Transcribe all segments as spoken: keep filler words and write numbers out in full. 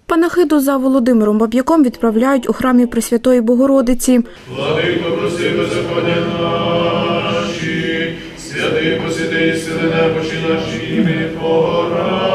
Панахиду за Володимиром Баб'яком відправляють у храмі Пресвятої Богородиці. Владико, прости беззаконня наші, святий посіди, сили немочі наші, імені Твого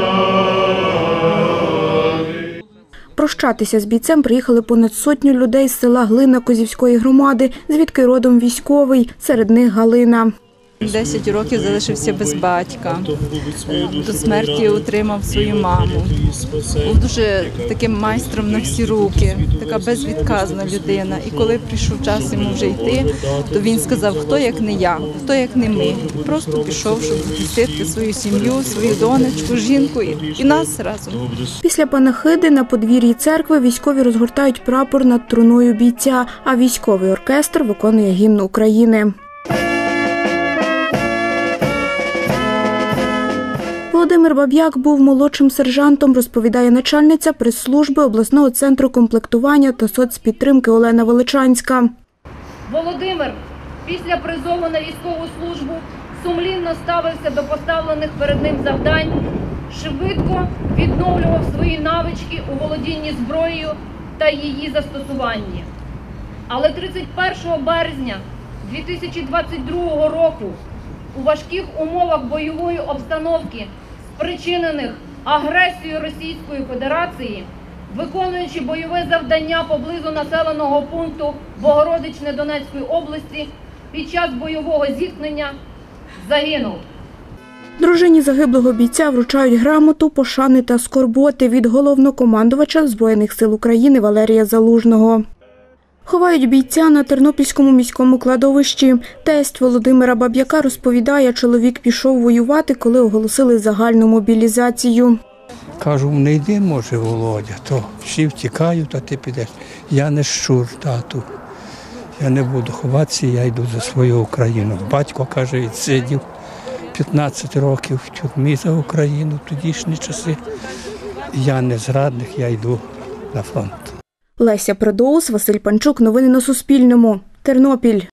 ради. Прощатися з бійцем приїхали понад сотню людей з села Глина Козівської громади, звідки родом військовий, серед них Галина. Десять років залишився без батька, до смерті утримав свою маму. Був дуже таким майстром на всі руки, така безвідказна людина. І коли прийшов час йому вже йти, то він сказав, хто як не я, хто як не ми. Просто пішов, щоб захистити свою сім'ю, свою донечку, жінку і нас разом. Після панахиди на подвір'ї церкви військові розгортають прапор над труною бійця, а військовий оркестр виконує гімн України. Володимир Баб'як був молодшим сержантом, розповідає начальниця прес-служби обласного центру комплектування та соцпідтримки Олена Величанська. Володимир після призову на військову службу сумлінно ставився до поставлених перед ним завдань, швидко відновлював свої навички у володінні зброєю та її застосуванні. Але тридцять першого березня дві тисячі двадцять другого року у важких умовах бойової обстановки, спричинених агресією Російської Федерації, виконуючи бойове завдання поблизу населеного пункту Богородичне Донецької області, під час бойового зіткнення загинув. Дружині загиблого бійця вручають грамоту, пошани та скорботи від головнокомандувача Збройних сил України Валерія Залужного. Ховають бійця на Тернопільському міському кладовищі. Тесть Володимира Баб'яка розповідає, чоловік пішов воювати, коли оголосили загальну мобілізацію. Кажу, не йди, може, Володя, то всі втікають, а ти підеш. Я не щур, тату. Я не буду ховатися, я йду за свою Україну. Батько, каже, відсидів п'ятнадцять років в тюрмі за Україну, в тодішні часи. Я не зрадник, я йду на фронт. Леся Предоус, Василь Панчук. Новини на Суспільному. Тернопіль.